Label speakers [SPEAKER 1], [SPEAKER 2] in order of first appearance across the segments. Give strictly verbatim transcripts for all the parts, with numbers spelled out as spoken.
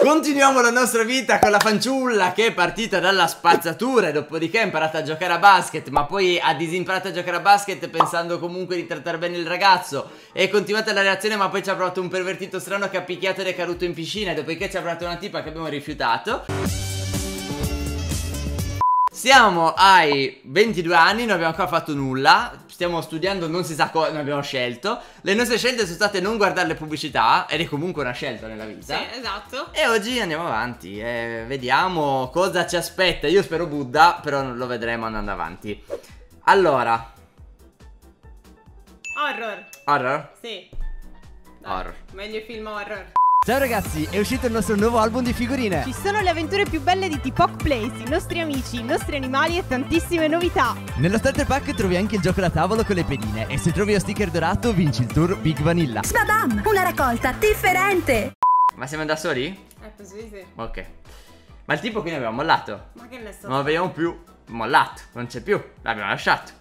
[SPEAKER 1] Continuiamo la nostra vita con la fanciulla che è partita dalla spazzatura e dopodiché ha imparato a giocare a basket, ma poi ha disimparato a giocare a basket pensando comunque di trattare bene il ragazzo. È continuata la relazione, ma poi ci ha provato un pervertito strano che ha picchiato ed è caduto in piscina, e dopodiché ci ha provato una tipa che abbiamo rifiutato. Siamo ai ventidue anni, non abbiamo ancora fatto nulla. Stiamo studiando, non si sa cosa, non abbiamo scelto. Le nostre scelte sono state non guardare le pubblicità, ed è comunque una scelta nella vita.
[SPEAKER 2] Sì, esatto.
[SPEAKER 1] E oggi andiamo avanti e vediamo cosa ci aspetta. Io spero Buddha, però lo vedremo andando avanti. Allora,
[SPEAKER 2] horror.
[SPEAKER 1] Horror?
[SPEAKER 2] Sì.
[SPEAKER 1] Dai, horror.
[SPEAKER 2] Meglio i film horror.
[SPEAKER 3] Ciao ragazzi, è uscito il nostro nuovo album di figurine.
[SPEAKER 4] Ci sono le avventure più belle di T-Poc Place, i nostri amici, i nostri animali e tantissime novità.
[SPEAKER 3] Nello starter pack trovi anche il gioco da tavolo con le pedine, e se trovi lo sticker dorato vinci il tour Big Vanilla.
[SPEAKER 5] Sbabam, una raccolta differente.
[SPEAKER 1] Ma siamo da soli?
[SPEAKER 2] Eh, penso di sì.
[SPEAKER 1] Ok. Ma il tipo quindi abbiamo mollato.
[SPEAKER 2] Ma che ne so.
[SPEAKER 1] Non lo vediamo più. Mollato, non c'è più. L'abbiamo lasciato.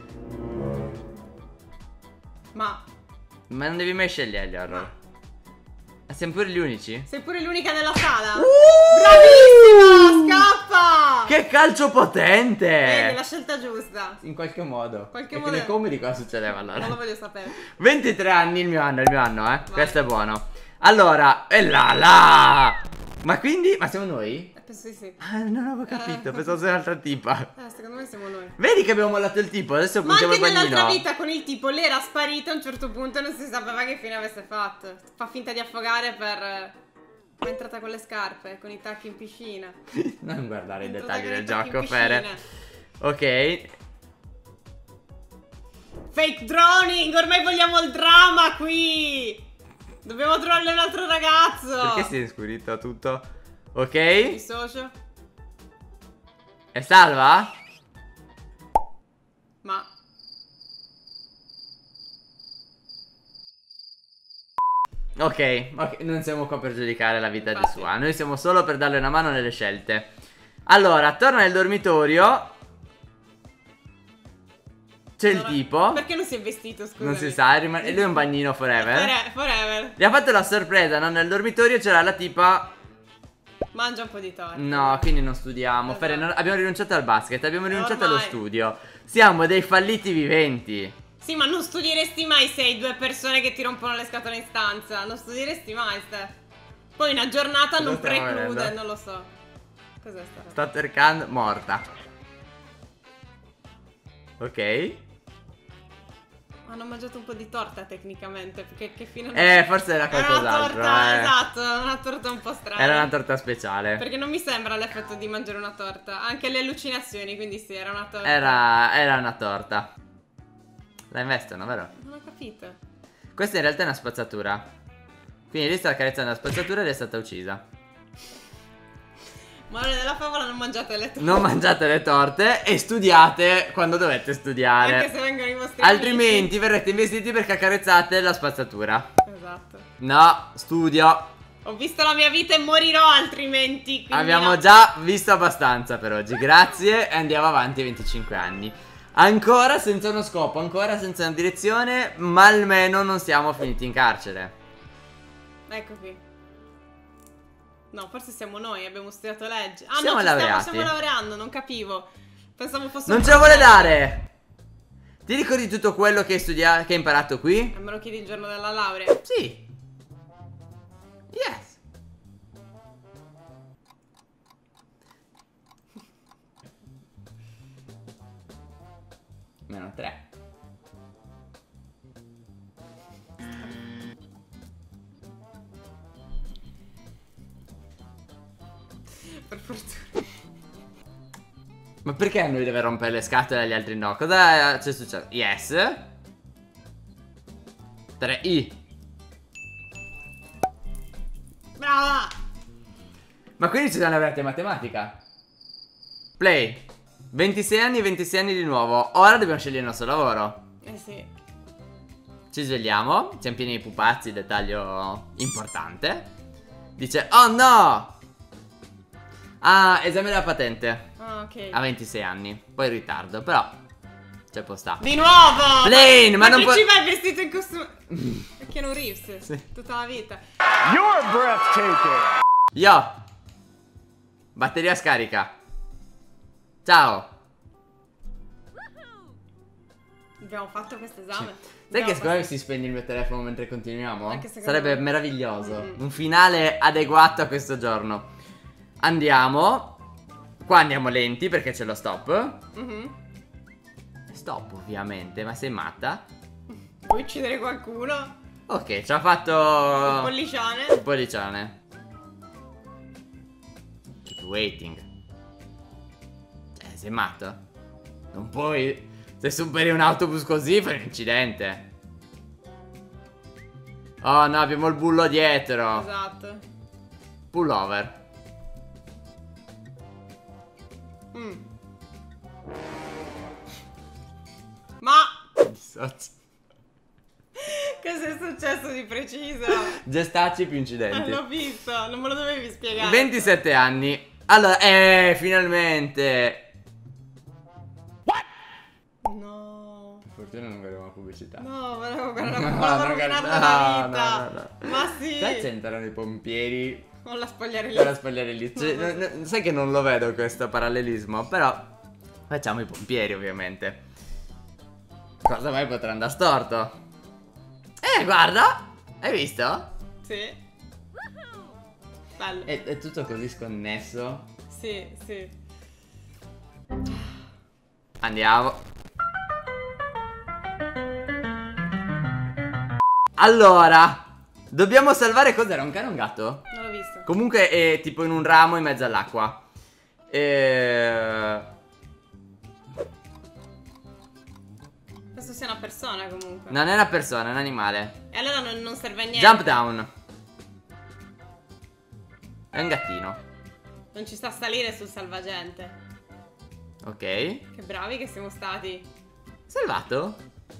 [SPEAKER 2] Ma
[SPEAKER 1] Ma non devi mai scegliere gli horror. Siamo pure gli unici?
[SPEAKER 2] sei pure l'unica nella sala.
[SPEAKER 1] Uh!
[SPEAKER 2] Bravissima, scappa.
[SPEAKER 1] Che calcio potente!
[SPEAKER 2] Vedi, la scelta giusta.
[SPEAKER 1] In qualche modo.
[SPEAKER 2] Qualche
[SPEAKER 1] Perché
[SPEAKER 2] modo.
[SPEAKER 1] nei comedy cosa succedeva allora?
[SPEAKER 2] Non lo voglio sapere.
[SPEAKER 1] ventitré anni, il mio anno, il mio anno, eh. Vai. Questo è buono. Allora, e là là! Ma quindi, ma siamo noi?
[SPEAKER 2] Eh, penso di sì.
[SPEAKER 1] Ah, non avevo capito,
[SPEAKER 2] Eh.
[SPEAKER 1] pensavo fosse un'altra tipa.
[SPEAKER 2] Eh, secondo me siamo noi.
[SPEAKER 1] Vedi che abbiamo mollato il tipo, adesso
[SPEAKER 2] Ma
[SPEAKER 1] puntiamo
[SPEAKER 2] anche
[SPEAKER 1] il bagnino.
[SPEAKER 2] nell'altra vita con il tipo, lei era sparita a un certo punto e non si sapeva che fine avesse fatto. Fa finta di affogare per... È entrata con le scarpe, con i tacchi in piscina.
[SPEAKER 1] Non guardare i
[SPEAKER 2] È
[SPEAKER 1] dettagli del
[SPEAKER 2] entrata con i
[SPEAKER 1] gioco,
[SPEAKER 2] tacchi in
[SPEAKER 1] Fere.
[SPEAKER 2] piscina.
[SPEAKER 1] Ok.
[SPEAKER 2] Fake droning, ormai vogliamo il dramma qui. Dobbiamo trovare un altro ragazzo.
[SPEAKER 1] Perché si è inscurito tutto?
[SPEAKER 2] Mi
[SPEAKER 1] Ok.
[SPEAKER 2] dissocio.
[SPEAKER 1] E salva?
[SPEAKER 2] Ma
[SPEAKER 1] Ok, ok, non siamo qua per giudicare la vita di
[SPEAKER 2] Infatti.
[SPEAKER 1] sua. Noi siamo solo per darle una mano nelle scelte. Allora, torna nel dormitorio. C'è il
[SPEAKER 2] allora,
[SPEAKER 1] tipo.
[SPEAKER 2] perché non si è vestito, scusa?
[SPEAKER 1] Non si sa, rimane... e lui è un bagnino forever.
[SPEAKER 2] Fore- Forever.
[SPEAKER 1] Gli ha fatto la sorpresa, no? Nel dormitorio c'era la tipa.
[SPEAKER 2] Mangia un po' di torta.
[SPEAKER 1] No, quindi non studiamo.
[SPEAKER 2] Esatto.
[SPEAKER 1] Fere, non- abbiamo rinunciato al basket, abbiamo rinunciato
[SPEAKER 2] Ormai.
[SPEAKER 1] allo studio. Siamo dei falliti viventi.
[SPEAKER 2] Sì, ma non studieresti mai se hai due persone che ti rompono le scatole in stanza. Non studieresti mai, Ste. Poi una giornata
[SPEAKER 1] Cosa
[SPEAKER 2] non
[SPEAKER 1] stiamo
[SPEAKER 2] preclude,
[SPEAKER 1] vedendo?
[SPEAKER 2] non lo so. Cos'è sta roba?
[SPEAKER 1] Sta cercando, morta. Ok.
[SPEAKER 2] Hanno mangiato un po' di torta tecnicamente, perché che fine...
[SPEAKER 1] Eh, forse era
[SPEAKER 2] Era una
[SPEAKER 1] qualcos'altro.
[SPEAKER 2] torta,
[SPEAKER 1] eh.
[SPEAKER 2] esatto, una torta un po' strana.
[SPEAKER 1] Era una torta speciale.
[SPEAKER 2] Perché non mi sembra l'effetto di mangiare una torta. Anche le allucinazioni, quindi sì, era una torta.
[SPEAKER 1] Era, era una torta. La investono, vero?
[SPEAKER 2] Non ho capito.
[SPEAKER 1] Questa in realtà è una spazzatura. Quindi lei sta accarezzando la spazzatura ed è stata uccisa.
[SPEAKER 2] Morale della favola, non mangiate le torte.
[SPEAKER 1] Non mangiate le torte e studiate quando dovete studiare.
[SPEAKER 2] Anche se vengono i vostri
[SPEAKER 1] Altrimenti
[SPEAKER 2] amici.
[SPEAKER 1] verrete investiti perché accarezzate la spazzatura.
[SPEAKER 2] Esatto.
[SPEAKER 1] No, studio.
[SPEAKER 2] Ho visto la mia vita e morirò altrimenti. quindi
[SPEAKER 1] Abbiamo
[SPEAKER 2] no.
[SPEAKER 1] già visto abbastanza per oggi. Grazie e andiamo avanti ai venticinque anni. Ancora senza uno scopo, ancora senza una direzione, ma almeno non siamo finiti in carcere.
[SPEAKER 2] Ecco qui. No, forse siamo noi, abbiamo studiato legge. Ah
[SPEAKER 1] Siamo
[SPEAKER 2] no, ci
[SPEAKER 1] laureati.
[SPEAKER 2] stiamo, stiamo laureando, non capivo. Pensavo fosse
[SPEAKER 1] Non
[SPEAKER 2] un
[SPEAKER 1] ce lo vuole
[SPEAKER 2] problema.
[SPEAKER 1] dare. Ti ricordi tutto quello che hai studiato, che hai imparato qui?
[SPEAKER 2] E me lo chiedi il giorno della laurea.
[SPEAKER 1] Sì. Yes. Meno tre.
[SPEAKER 2] Per fortuna.
[SPEAKER 1] Ma perché a noi deve rompere le scatole e agli altri no? Cosa c'è successo? Yes. tre I.
[SPEAKER 2] Brava.
[SPEAKER 1] Ma quindi ci siamo laureati in matematica. Play. ventisei anni, ventisei anni di nuovo. Ora dobbiamo scegliere il nostro lavoro.
[SPEAKER 2] Eh sì.
[SPEAKER 1] Ci svegliamo. Siamo pieni di pupazzi, dettaglio importante. Dice, oh no. Ah, esame della patente.
[SPEAKER 2] Ah, ok.
[SPEAKER 1] A ventisei anni. Poi in ritardo, però c'è può sta.
[SPEAKER 2] Di nuovo!
[SPEAKER 1] Plane, ma
[SPEAKER 2] ma
[SPEAKER 1] non
[SPEAKER 2] che
[SPEAKER 1] può-
[SPEAKER 2] ci vai vestito in costume? Keanu Reeves.
[SPEAKER 1] Sì.
[SPEAKER 2] Tutta la vita.
[SPEAKER 6] You're breathtaking.
[SPEAKER 1] Yo. Batteria scarica. Ciao.
[SPEAKER 2] Abbiamo fatto questo esame.
[SPEAKER 1] Sai che secondo me si spegne il mio telefono mentre continuiamo?
[SPEAKER 2] Anche secondo
[SPEAKER 1] Sarebbe
[SPEAKER 2] me.
[SPEAKER 1] meraviglioso.
[SPEAKER 2] Mm-hmm.
[SPEAKER 1] Un finale adeguato a questo giorno. Andiamo. Qua andiamo lenti perché c'è lo stop.
[SPEAKER 2] Mm-hmm.
[SPEAKER 1] Stop ovviamente, ma sei matta?
[SPEAKER 2] Vuoi uccidere qualcuno?
[SPEAKER 1] Ok, ci ha fatto
[SPEAKER 2] Un pollicione.
[SPEAKER 1] un pollicione. Keep waiting. Cioè, sei matto? Non puoi. Se superi un autobus così fai un incidente. Oh no, abbiamo il bullo dietro.
[SPEAKER 2] Esatto.
[SPEAKER 1] Pullover.
[SPEAKER 2] Mm. Ma
[SPEAKER 1] Socio.
[SPEAKER 2] cosa è successo di preciso?
[SPEAKER 1] Gestacci più
[SPEAKER 2] Non
[SPEAKER 1] incidenti.
[SPEAKER 2] l'ho visto, non me lo dovevi spiegare.
[SPEAKER 1] ventisette anni. Allora, eh, finalmente.
[SPEAKER 2] No.
[SPEAKER 1] Fortuna non vedevo la pubblicità.
[SPEAKER 2] No, volevo guardare
[SPEAKER 1] No,
[SPEAKER 2] volevo
[SPEAKER 1] non
[SPEAKER 2] rovinarla
[SPEAKER 1] guarda-
[SPEAKER 2] la
[SPEAKER 1] no,
[SPEAKER 2] vita.
[SPEAKER 1] no, no, no.
[SPEAKER 2] Ma sì.
[SPEAKER 1] Sai c'entrano i pompieri
[SPEAKER 2] Ho la spogliare lì.
[SPEAKER 1] per la spogliare lì. Cioè,
[SPEAKER 2] No,
[SPEAKER 1] no, no, sai che non lo vedo questo parallelismo. Però facciamo i pompieri ovviamente. Cosa mai potrà andare storto? Eh, guarda. Hai visto?
[SPEAKER 2] Sì. Bello.
[SPEAKER 1] È, è tutto così sconnesso.
[SPEAKER 2] Sì, sì.
[SPEAKER 1] Andiamo. Allora, dobbiamo salvare. Cos'era? Un cane o un gatto?
[SPEAKER 2] Non l'ho visto.
[SPEAKER 1] Comunque è tipo in un ramo in mezzo all'acqua. E...
[SPEAKER 2] Penso sia una persona comunque.
[SPEAKER 1] Non è una persona, è un animale.
[SPEAKER 2] E allora non, non serve a niente.
[SPEAKER 1] Jump down. È un gattino.
[SPEAKER 2] Non ci sta a salire sul salvagente.
[SPEAKER 1] Ok.
[SPEAKER 2] Che bravi che siamo stati.
[SPEAKER 1] Salvato?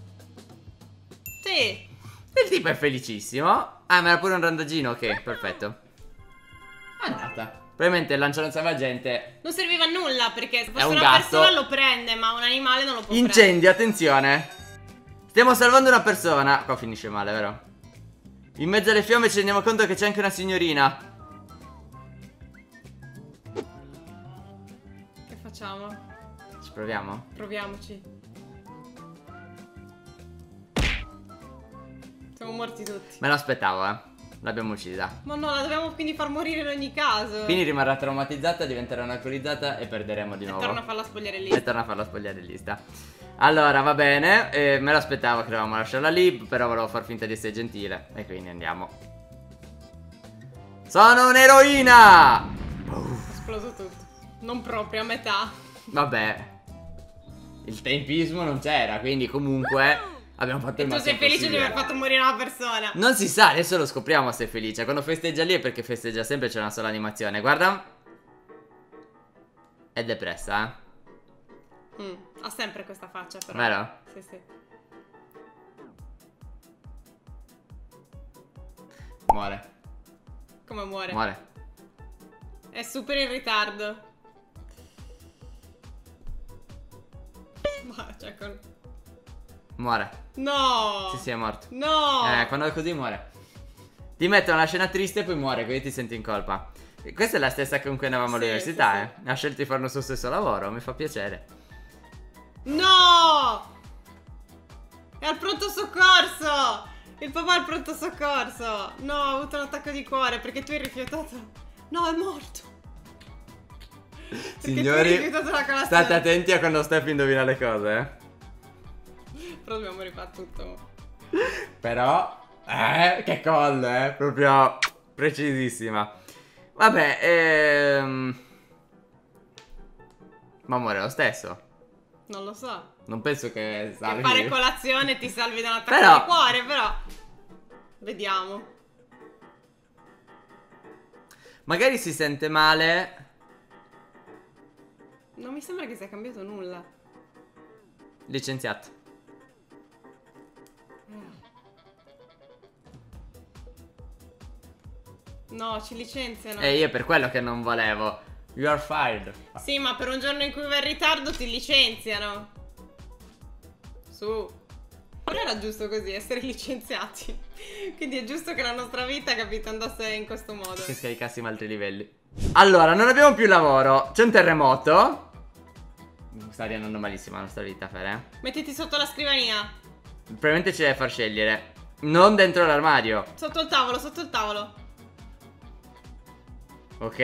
[SPEAKER 2] Sì.
[SPEAKER 1] Il tipo è felicissimo. Ah, ma era pure un randagino. Ok, perfetto. È andata. Probabilmente lanciare un salvagente.
[SPEAKER 2] Non serviva a nulla perché se fosse
[SPEAKER 1] un
[SPEAKER 2] una
[SPEAKER 1] gatto.
[SPEAKER 2] persona lo prende, ma un animale non lo può
[SPEAKER 1] Incendio, attenzione. Stiamo salvando una persona. Qua finisce male, vero? In mezzo alle fiamme ci rendiamo conto che c'è anche una signorina.
[SPEAKER 2] prendere. Che facciamo?
[SPEAKER 1] Ci proviamo?
[SPEAKER 2] Proviamoci. Siamo morti tutti.
[SPEAKER 1] Me lo aspettavo, eh. L'abbiamo uccisa.
[SPEAKER 2] Ma no, la dobbiamo quindi far morire in ogni caso.
[SPEAKER 1] Quindi rimarrà traumatizzata, diventerà un'alcolizzata e perderemo di
[SPEAKER 2] E
[SPEAKER 1] nuovo.
[SPEAKER 2] torna a farla spogliare lì.
[SPEAKER 1] E torna a farla spogliare in lista. Allora, va bene. eh, me lo aspettavo che dovevamo lasciarla lì. Però volevo far finta di essere gentile. E quindi andiamo. Sono un'eroina!
[SPEAKER 2] È esploso tutto. Non proprio, a metà.
[SPEAKER 1] Vabbè. Il tempismo non c'era. Quindi comunque abbiamo fatto
[SPEAKER 2] E
[SPEAKER 1] il
[SPEAKER 2] tu
[SPEAKER 1] massimo
[SPEAKER 2] sei felice di
[SPEAKER 1] possibile.
[SPEAKER 2] aver fatto morire una persona.
[SPEAKER 1] Non si sa, adesso lo scopriamo se è felice. Quando festeggia lì è perché festeggia sempre, c'è una sola animazione. Guarda. È depressa, eh.
[SPEAKER 2] Mm, ha sempre questa faccia però.
[SPEAKER 1] Vero?
[SPEAKER 2] Sì, sì.
[SPEAKER 1] Muore.
[SPEAKER 2] Come muore?
[SPEAKER 1] Muore.
[SPEAKER 2] È super in ritardo. Ma cioè con...
[SPEAKER 1] Muore.
[SPEAKER 2] No!
[SPEAKER 1] Sì, sì, è morto.
[SPEAKER 2] No!
[SPEAKER 1] Eh, quando è così muore. Ti mettono una scena triste e poi muore, quindi ti senti in colpa. E questa è la stessa con cui andavamo
[SPEAKER 2] Sì,
[SPEAKER 1] all'università,
[SPEAKER 2] sì,
[SPEAKER 1] eh. Ha scelto di fare il suo stesso lavoro, mi fa piacere.
[SPEAKER 2] No! È al pronto soccorso! Il papà è al pronto soccorso! No, ho avuto un attacco di cuore perché tu hai rifiutato... No, è morto! Perché tu hai
[SPEAKER 1] Signori,
[SPEAKER 2] rifiutato la colazione.
[SPEAKER 1] state attenti a quando Steph indovina le cose, eh.
[SPEAKER 2] Però dobbiamo rifare tutto.
[SPEAKER 1] Però, eh, che call, eh. Proprio precisissima. Vabbè, ehm... ma muore lo stesso.
[SPEAKER 2] Non lo so.
[SPEAKER 1] Non penso che
[SPEAKER 2] Che
[SPEAKER 1] salvi.
[SPEAKER 2] fare colazione ti salvi da un attacco
[SPEAKER 1] Però-
[SPEAKER 2] di cuore, però... Vediamo.
[SPEAKER 1] Magari si sente male.
[SPEAKER 2] Non mi sembra che sia cambiato nulla.
[SPEAKER 1] Licenziato.
[SPEAKER 2] No, ci licenziano.
[SPEAKER 1] E io è per quello che non volevo. You are fired.
[SPEAKER 2] Sì, ma per un giorno in cui vai in ritardo ti licenziano. Su. Non era giusto così, essere licenziati. Quindi è giusto che la nostra vita, capito, andasse in questo modo.
[SPEAKER 1] Che scaricassimo altri livelli. Allora, non abbiamo più lavoro. C'è un terremoto. Sta andando malissimo la nostra vita, Fere.
[SPEAKER 2] Mettiti sotto la scrivania.
[SPEAKER 1] Probabilmente ci deve far scegliere. Non dentro l'armadio.
[SPEAKER 2] Sotto il tavolo, sotto il tavolo.
[SPEAKER 1] Ok.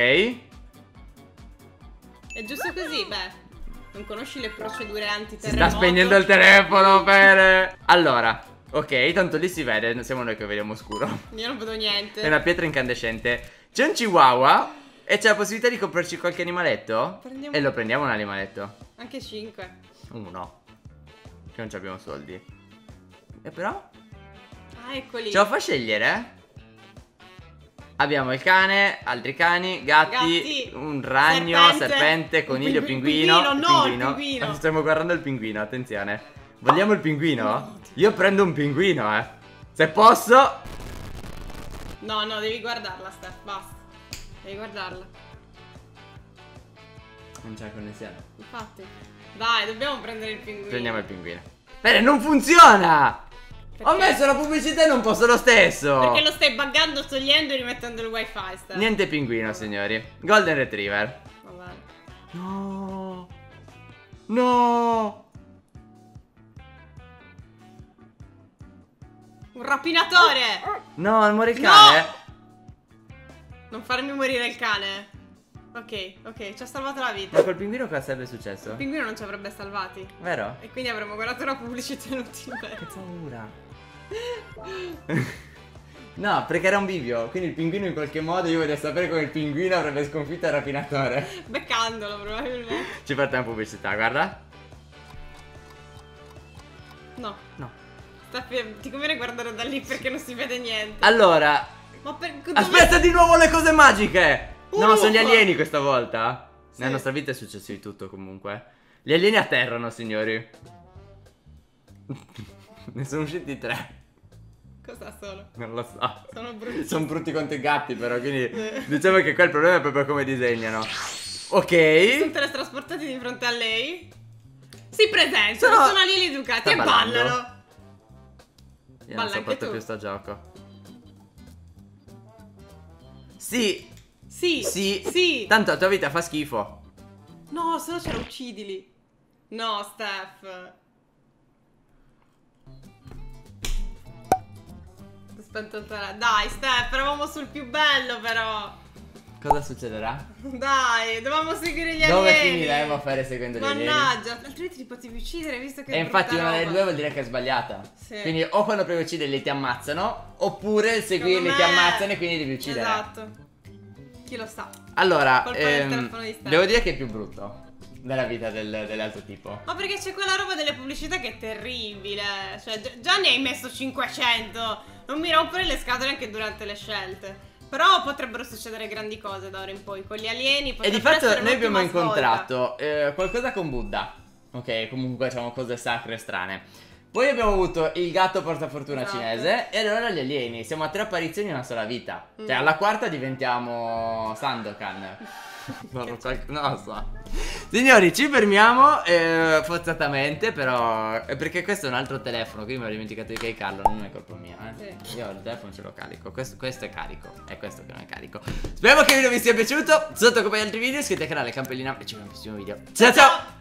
[SPEAKER 2] È giusto così, beh. Non conosci le procedure
[SPEAKER 1] Si
[SPEAKER 2] antiterremoto?
[SPEAKER 1] sta spegnendo il telefono, Fere. Allora, ok, tanto lì si vede. Non siamo noi che vediamo scuro.
[SPEAKER 2] Io non vedo niente.
[SPEAKER 1] È una pietra incandescente. C'è un chihuahua. E c'è la possibilità di comprarci qualche animaletto?
[SPEAKER 2] Prendiamo-
[SPEAKER 1] E lo prendiamo un animaletto.
[SPEAKER 2] Anche cinque.
[SPEAKER 1] Uno. Che non abbiamo soldi. E però?
[SPEAKER 2] Ah, eccoli.
[SPEAKER 1] Ce lo fa scegliere? Abbiamo il cane, altri cani, gatti,
[SPEAKER 2] Gatti,
[SPEAKER 1] un ragno, serpente,
[SPEAKER 2] serpente,
[SPEAKER 1] coniglio,
[SPEAKER 2] un pingui-
[SPEAKER 1] pinguino.
[SPEAKER 2] pinguino, no, il pinguino.
[SPEAKER 1] Stiamo guardando il pinguino, attenzione. Vogliamo il pinguino? Io prendo un pinguino, eh. Se posso.
[SPEAKER 2] No, no, devi guardarla, Steph, basta. Devi guardarla.
[SPEAKER 1] Non c'è connessione.
[SPEAKER 2] Infatti. Dai, dobbiamo prendere il pinguino.
[SPEAKER 1] Prendiamo il pinguino. Bene, non funziona! Ho
[SPEAKER 2] Perché?
[SPEAKER 1] messo la pubblicità e non posso lo stesso.
[SPEAKER 2] Perché lo stai buggando, togliendo e rimettendo il wifi, Steph.
[SPEAKER 1] Niente pinguino, signori. Golden Retriever.
[SPEAKER 2] Vabbè.
[SPEAKER 1] No. No.
[SPEAKER 2] Un rapinatore!
[SPEAKER 1] No, muore il
[SPEAKER 2] No!
[SPEAKER 1] cane.
[SPEAKER 2] Non farmi morire il cane. Ok, ok, ci ha salvato la
[SPEAKER 1] Ma
[SPEAKER 2] vita.
[SPEAKER 1] col pinguino cosa sarebbe successo?
[SPEAKER 2] Il pinguino non ci avrebbe salvati.
[SPEAKER 1] Vero?
[SPEAKER 2] E quindi avremmo guardato una pubblicità inutile.
[SPEAKER 1] Che paura. No, perché era un bivio. Quindi il pinguino in qualche modo io voglio sapere come il pinguino avrebbe sconfitto il rapinatore.
[SPEAKER 2] Beccandolo, probabilmente.
[SPEAKER 1] Ci partiamo pubblicità, guarda.
[SPEAKER 2] No.
[SPEAKER 1] No.
[SPEAKER 2] Sta fermo. Ti conviene guardare da lì perché non si vede niente.
[SPEAKER 1] Allora.
[SPEAKER 2] Ma per... dove-
[SPEAKER 1] Aspetta di nuovo le cose magiche.
[SPEAKER 2] Un
[SPEAKER 1] No, sono gli
[SPEAKER 2] U F O.
[SPEAKER 1] alieni questa volta.
[SPEAKER 2] Sì.
[SPEAKER 1] Nella nostra vita è successo di tutto comunque. Gli alieni atterrano, signori. Ne sono usciti tre.
[SPEAKER 2] Cosa sono?
[SPEAKER 1] Non lo so.
[SPEAKER 2] Sono brutti.
[SPEAKER 1] Sono brutti quanto i gatti, però. Quindi
[SPEAKER 2] Sì.
[SPEAKER 1] diciamo che qua il problema è proprio come disegnano.
[SPEAKER 2] Sono
[SPEAKER 1] Ok.
[SPEAKER 2] teletrasportati di fronte a lei. Si presentano,
[SPEAKER 1] Sono-
[SPEAKER 2] sono alieni educati
[SPEAKER 1] Sta
[SPEAKER 2] e
[SPEAKER 1] ballando.
[SPEAKER 2] ballano.
[SPEAKER 1] Io non
[SPEAKER 2] Balla anche
[SPEAKER 1] sopporto
[SPEAKER 2] tu.
[SPEAKER 1] più sto gioco. Sì.
[SPEAKER 2] Sì.
[SPEAKER 1] Sì.
[SPEAKER 2] Sì.
[SPEAKER 1] Tanto la tua vita fa schifo.
[SPEAKER 2] No, se no ce la uccidili. No, Steph. Ho spento il telefono. Dai, Steph, eravamo sul più bello però.
[SPEAKER 1] Cosa succederà?
[SPEAKER 2] Dai, dovevamo seguire gli
[SPEAKER 1] Dove
[SPEAKER 2] alieni.
[SPEAKER 1] finiremo a fare seguendo gli alieni?
[SPEAKER 2] Mannaggia, altrimenti ti potevi uccidere visto che
[SPEAKER 1] E
[SPEAKER 2] è
[SPEAKER 1] infatti
[SPEAKER 2] brutta
[SPEAKER 1] una delle
[SPEAKER 2] roba.
[SPEAKER 1] due vuol dire che è sbagliata.
[SPEAKER 2] Sì.
[SPEAKER 1] Quindi o quando provi a ucciderli ti ammazzano, oppure il seguirli
[SPEAKER 2] Secondo
[SPEAKER 1] ti
[SPEAKER 2] me-
[SPEAKER 1] ammazzano e quindi devi uccidere.
[SPEAKER 2] Esatto. Chi lo sa.
[SPEAKER 1] Allora,
[SPEAKER 2] Colpa del
[SPEAKER 1] ehm,
[SPEAKER 2] telefono di Stefano.
[SPEAKER 1] devo dire che è più brutto della vita del- dell'altro tipo.
[SPEAKER 2] Ma perché c'è quella roba delle pubblicità che è terribile. Cioè, gi- già ne hai messo cinquecento. Non mi rompere le scatole anche durante le scelte. Però potrebbero succedere grandi cose da ora in poi. Con gli alieni
[SPEAKER 1] E
[SPEAKER 2] potrebbe
[SPEAKER 1] di fatto
[SPEAKER 2] essere
[SPEAKER 1] noi abbiamo
[SPEAKER 2] un'ultima svolta.
[SPEAKER 1] incontrato eh, qualcosa con Buddha. Ok, comunque diciamo cose sacre e strane. Poi abbiamo avuto il gatto portafortuna
[SPEAKER 2] Esatto.
[SPEAKER 1] cinese. E allora gli alieni. Siamo a tre apparizioni in una sola vita. Cioè
[SPEAKER 2] Mm.
[SPEAKER 1] alla quarta diventiamo Sandokan. Non lo so, non lo so. Signori, ci fermiamo eh, forzatamente, però eh, perché questo è un altro telefono, quindi mi ho dimenticato di caricarlo, non è colpa mia, eh.
[SPEAKER 2] Sì.
[SPEAKER 1] Io il telefono ce lo carico, questo, questo è carico, è questo che non è carico. Speriamo che il video vi sia piaciuto. Sotto come altri video iscrivetevi al canale, campanellina e ci vediamo al prossimo video. Ciao ciao!